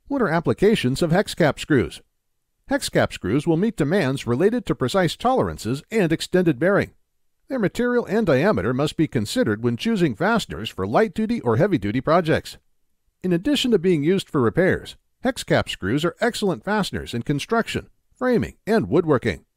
What are applications of hex cap screws? Hex cap screws will meet demands related to precise tolerances and extended bearing. Their material and diameter must be considered when choosing fasteners for light-duty or heavy-duty projects. In addition to being used for repairs, hex cap screws are excellent fasteners in construction, framing, and woodworking.